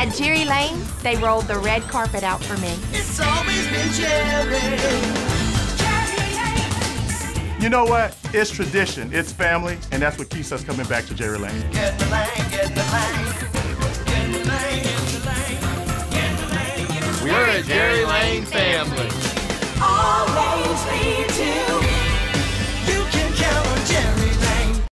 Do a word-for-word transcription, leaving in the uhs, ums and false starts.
At Jerry Lane, they rolled the red carpet out for me. It's always been Jerry. You know what? It's tradition, it's family, and that's what keeps us coming back to Jerry Lane. Get in the lane, get in the lane. Get in the lane, get in the lane. Get in the lane, get in the lane. We're a Jerry Lane family. All lanes lead to